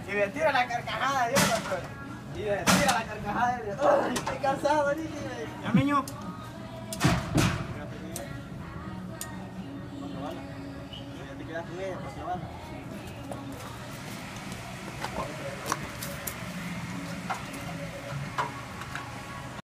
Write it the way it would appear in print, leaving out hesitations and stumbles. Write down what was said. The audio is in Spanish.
Divertida la carcajada de Dios, doctor. Divertida la carcajada de Dios. Ay, estoy cansado ahorita. Ya, niño. Ya te quedas con ella, pues se van.